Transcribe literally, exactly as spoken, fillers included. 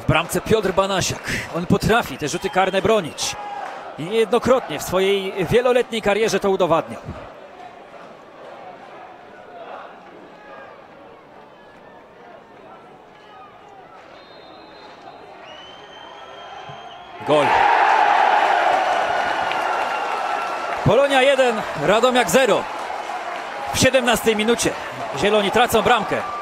W bramce Piotr Banasiak. On potrafi te rzuty karne bronić. I niejednokrotnie w swojej wieloletniej karierze to udowadniał. Gol. Polonia jeden, Radomiak zero. W siedemnastej minucie Zieloni tracą bramkę.